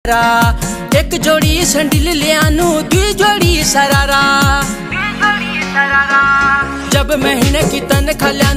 एक जोड़ी सैंडल ले आनू, दुई जोड़ी सरारा। जब महीने की तनख्वाह